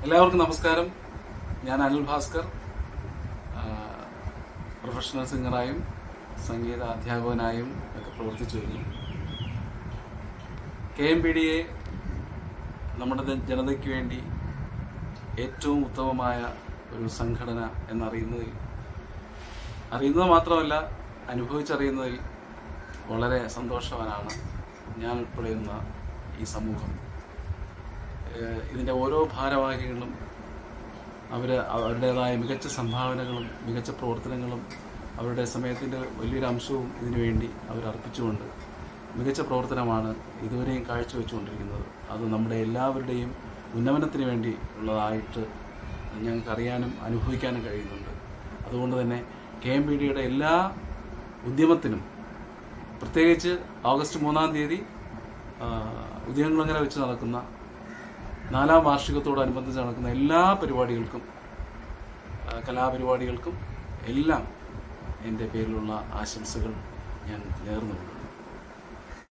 എല്ലാവർക്കും നമസ്കാരം. ഞാൻ അനിൽ ഭാസ്കർ. പ്രൊഫഷണൽ സിംഗറായും സംഗീത അധ്യാപകനായും ഒക്കെ പ്രവർത്തിച്ചു വരുന്നു. KMPDA നമ്മുടെ ജനതയ്ക്ക് വേണ്ടി ഏറ്റവും ഉത്തമമായ ഒരു സംഘടന എന്നറിയുന്നത് മാത്രമല്ല, അനുഭവിച്ചറിയുന്നതിൽ വളരെ സന്തോഷവാനാണ് ഞാൻ ഉൾപ്പെടെയുള്ള ഈ സമൂഹം. ഇതിൻ്റെ ഓരോ ഭാരവാഹികളും അവരുടേതായ മികച്ച സംഭാവനകളും മികച്ച പ്രവർത്തനങ്ങളും അവരുടെ സമയത്തിൻ്റെ വലിയൊരു അംശവും ഇതിനു വേണ്ടി അവരർപ്പിച്ചുകൊണ്ട് മികച്ച പ്രവർത്തനമാണ് ഇതുവരെയും കാഴ്ചവെച്ചുകൊണ്ടിരിക്കുന്നത്. അത് നമ്മുടെ എല്ലാവരുടെയും ഉന്നമനത്തിന് വേണ്ടി ഉള്ളതായിട്ട് ഞങ്ങൾക്കറിയാനും അനുഭവിക്കാനും കഴിയുന്നുണ്ട്. അതുകൊണ്ട് തന്നെ KMPDA എല്ലാ ഉദ്യമത്തിനും, പ്രത്യേകിച്ച് ഓഗസ്റ്റ് 3-ാം തീയതി ഉദയംകുളങ്ങര വെച്ച് നടക്കുന്ന 4ാം വാർഷികത്തോടനുബന്ധിച്ച് നടക്കുന്ന എല്ലാ പരിപാടികൾക്കും, കലാപരിപാടികൾക്കും എല്ലാം എൻ്റെ പേരിലുള്ള ആശംസകൾ ഞാൻ നേർന്നുകൊള്ളുന്നു.